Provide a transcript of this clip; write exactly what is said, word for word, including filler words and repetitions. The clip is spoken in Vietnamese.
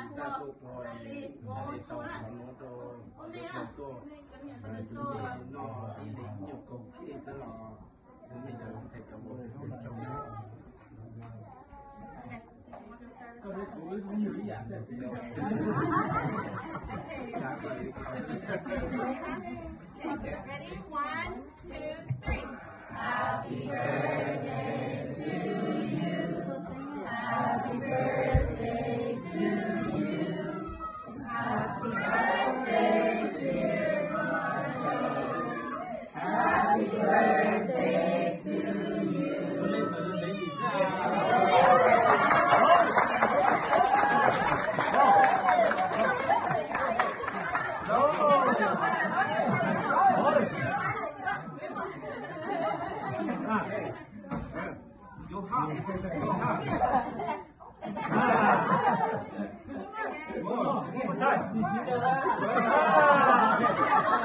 Satu poin dari tahun itu itu no ini nyukup Israel ini dalam sektor Ready? One, two, three. Happy birthday to you. Happy birthday to you. Happy birthday, dear Marjorie. Happy birthday to you. Vô hấp, vô hấp. Một chơi.